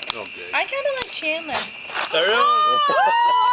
Oh, good. I kind of like Chandler. I know.